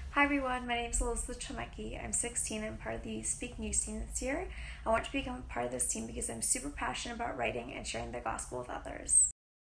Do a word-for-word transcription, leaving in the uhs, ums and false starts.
Hi everyone, my name is Elizabeth Chelmecki. I'm sixteen and I'm part of the Speak News team this year. I want to become part of this team because I'm super passionate about writing and sharing the gospel with others.